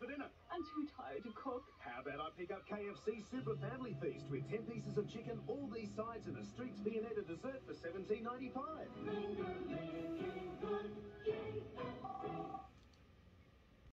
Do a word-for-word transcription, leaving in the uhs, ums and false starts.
for dinner? I'm too tired to cook. How about I pick up K F C Super Family Feast with ten pieces of chicken, all these sides, and a streaked peanut dessert for seventeen ninety-five.